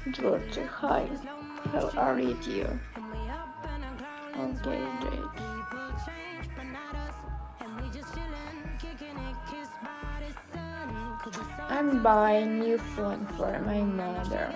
George, hi. How are you, dear? Okay, great. I'm buying new phone for my mother.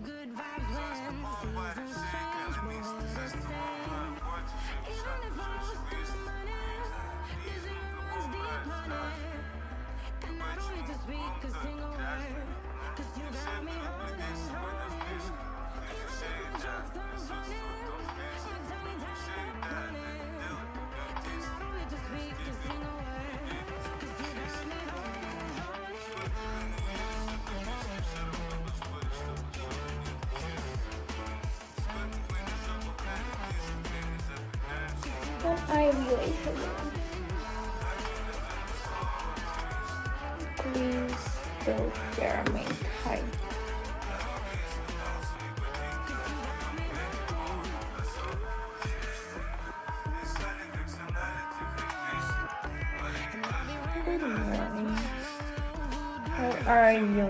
But I really hello. Please don't scare me. Hi. Good morning. How are you?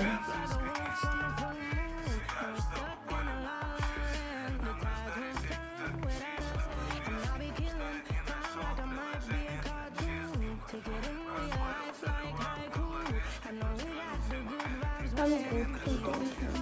I'm good, thank you.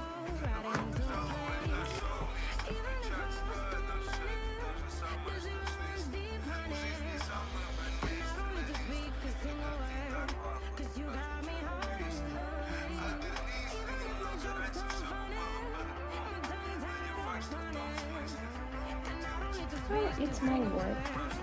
Oh, it's my work.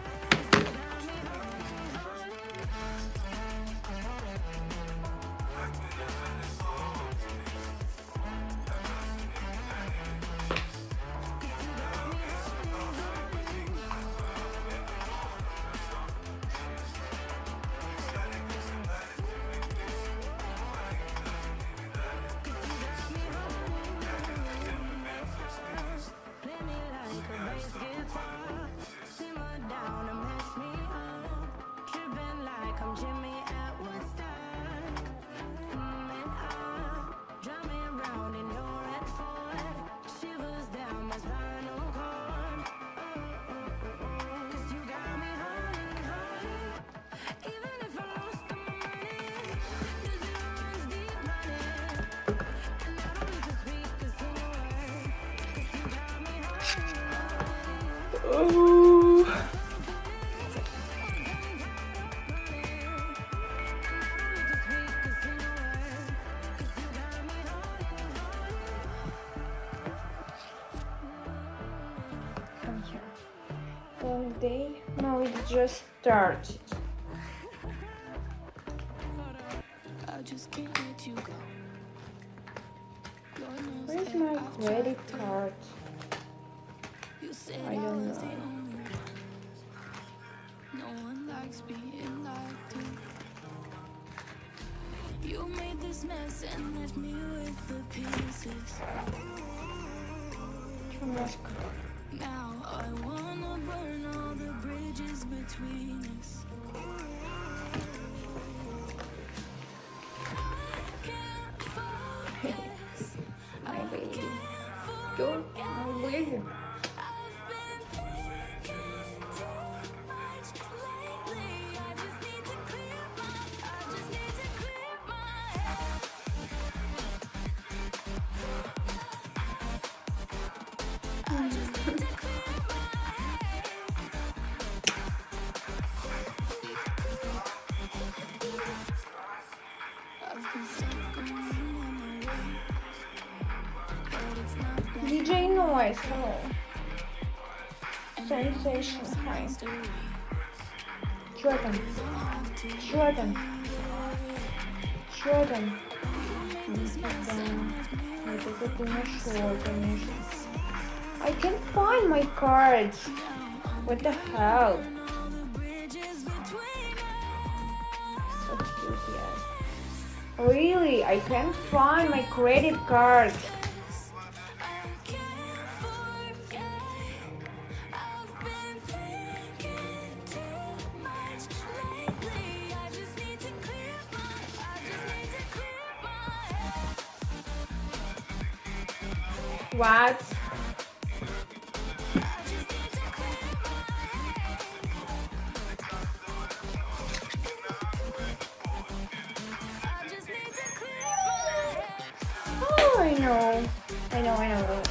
Oh. Come here. All day? No, it just started. I just can't let you go. Where's my credit card? I don't know. No one likes being like you. You made this mess and left me with the pieces. Now I wanna burn all the bridges between us. My baby. Go, my baby. DJ Noise, hello. Sensation, hi. Jordan. Jordan. Jordan. I can't find my cards. What the hell? So cute, yeah. Really, I can't find my credit card. What? Oh, I know. I know.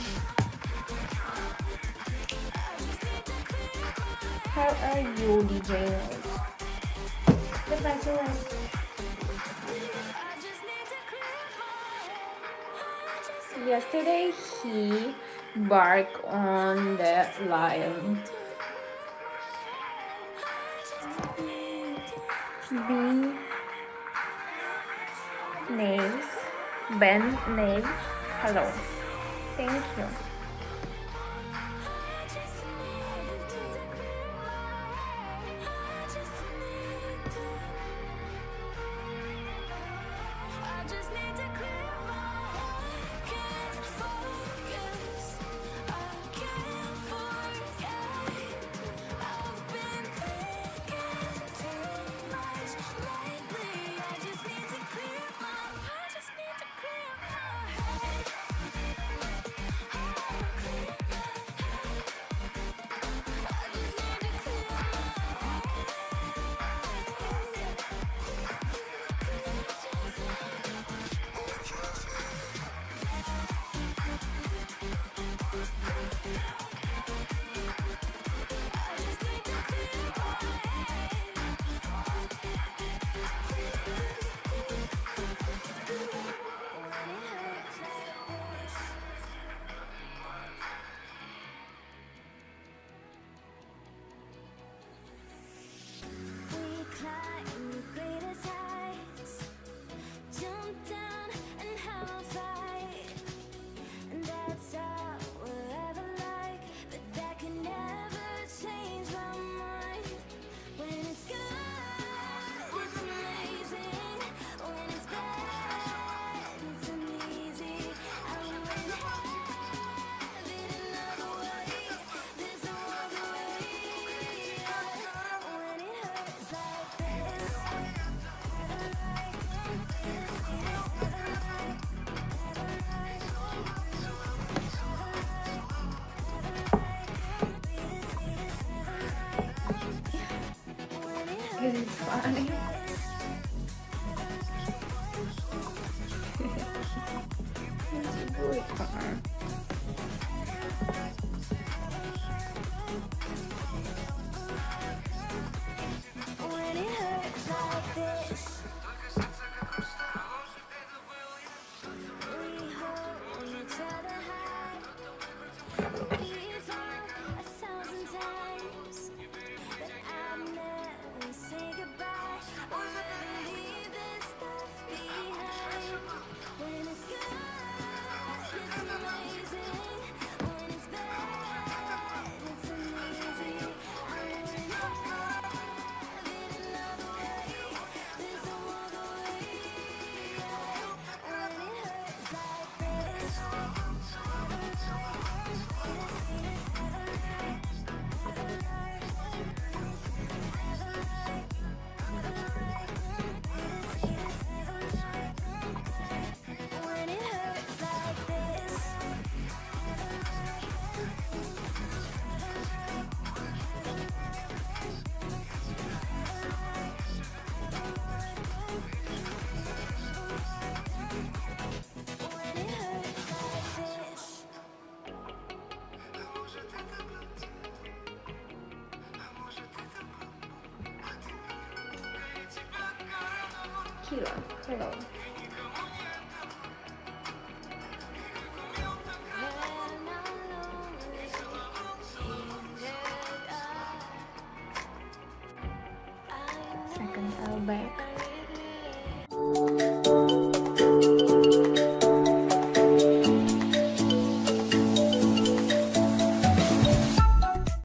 How are you, DJ? The pencil is... Yesterday he barked on the lion. B names. Ben names. Hello. Thank you. This is funny. It's really fun. When it hurts like this, we hold each other high. We fall 1,000 times, but I'll never say goodbye. I'll never leave this stuff behind. When it's good, it's amazing. When it's bad, it's uneasy. I wouldn't have it another way. There's no other way. When it hurts like this. When it hurts like this. When it hurts like this. Kira, hello. Second L back.